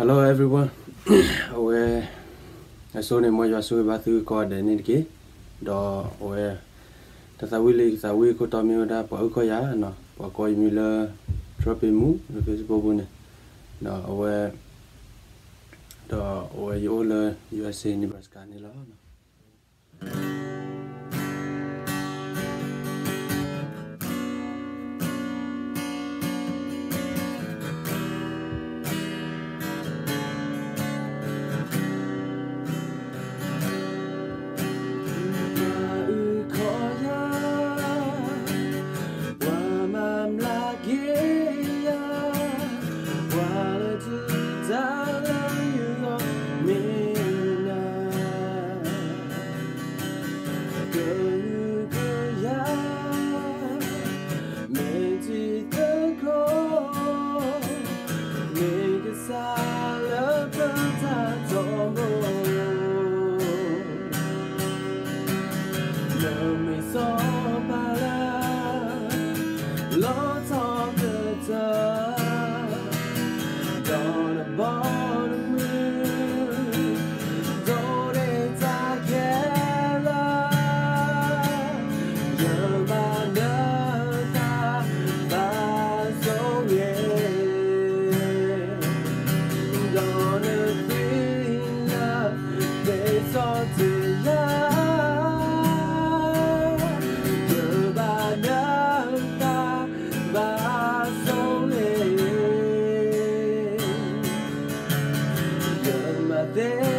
Hello everyone. We asone moja asue bathu ko de niki do we tatawi ko tomi da po ko ya no po ko mi le trope mu le Facebook ne do we yo le USA Nebraska ni lo no. Lots of the time, gonna born a moon, don't it I care you're my nata, my soul, yeah. Gonna feel love, they saw to love. There